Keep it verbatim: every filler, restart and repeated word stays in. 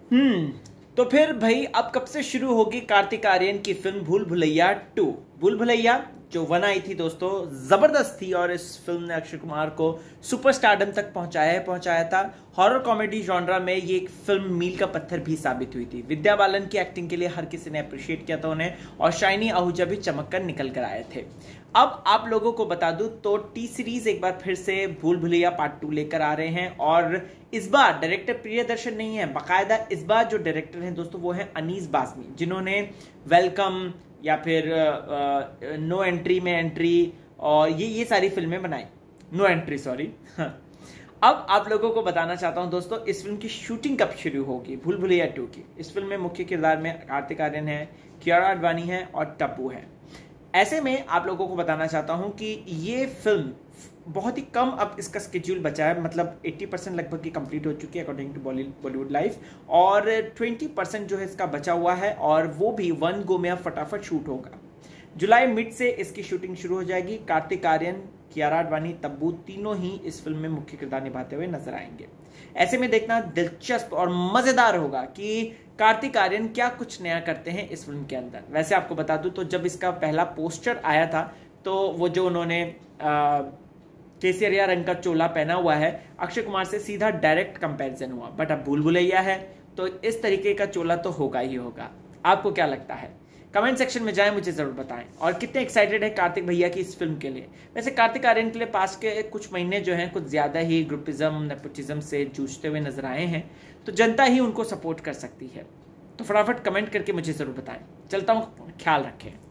हम्म तो फिर भाई अब कब से शुरू होगी कार्तिक आर्यन की फिल्म भूल भुलैया टू। भूल भुलैया जो वन आई थी दोस्तों, जबरदस्त थी और इस फिल्म ने अक्षय कुमार को सुपरस्टारडम तक पहुंचाया है पहुंचाया था। हॉरर कॉमेडी जॉनरा में ये एक फिल्म मील का पत्थर भी साबित हुई थी। विद्या बालन की एक्टिंग के लिए हर किसी ने अप्रिशिएट किया था उन्हें, और शाइनी आहूजा भी चमक कर निकल कर आए थे। अब आप लोगों को बता दूं तो टी सीरीज एक बार फिर से भूल भुलैया पार्ट टू लेकर आ रहे हैं, और इस बार डायरेक्टर प्रियदर्शन नहीं है, बाकायदा इस बार जो डायरेक्टर हैं दोस्तों वो है अनीस बाज़मी, जिन्होंने वेलकम या फिर नो एंट्री में एंट्री और ये ये सारी फिल्में बनाई। नो एंट्री सॉरी अब आप लोगों को बताना चाहता हूं दोस्तों, इस फिल्म की शूटिंग कब शुरू होगी भूल भुलैया टू की। इस फिल्म में मुख्य किरदार में कार्तिक आर्यन है, कियारा आडवाणी है और टप्पू है। ऐसे में आप लोगों को बताना चाहता हूं कि ये फिल्म बहुत ही कम अब इसका स्केड्यूल बचा है, मतलब अस्सी परसेंट लगभग की कंप्लीट हो चुकी है अकॉर्डिंग टू बॉलीवुड लाइफ, और बीस परसेंट जो है इसका बचा हुआ है, और वो भी वन गो में अब फटाफट शूट होगा। जुलाई मिड से इसकी शूटिंग शुरू हो जाएगी। कार्तिक आर्यन, कियारा आडवाणी, तब्बू तीनों ही इस फिल्म में मुख्य किरदार निभाते हुए नजर आएंगे। ऐसे में देखना दिलचस्प और मजेदार होगा कि कार्तिक आर्यन क्या कुछ नया करते हैं इस फिल्म के अंदर। वैसे आपको बता दूं तो जब इसका पहला पोस्टर आया था तो वो जो उन्होंने केसरिया रंग का चोला पहना हुआ है, अक्षय कुमार से सीधा डायरेक्ट कंपैरिजन हुआ, बट अब भूल भुलैया है तो इस तरीके का चोला तो होगा ही होगा। आपको क्या लगता है? कमेंट सेक्शन में जाएं, मुझे जरूर बताएं। और कितने एक्साइटेड है कार्तिक भैया की इस फिल्म के लिए। वैसे कार्तिक आर्यन के लिए पास के कुछ महीने जो हैं कुछ ज्यादा ही ग्रुपिज्म नेपोटिज्म से जूझते हुए नजर आए हैं, तो जनता ही उनको सपोर्ट कर सकती है। तो फटाफट कमेंट करके मुझे जरूर बताएं। चलता हूं, ख्याल रखें।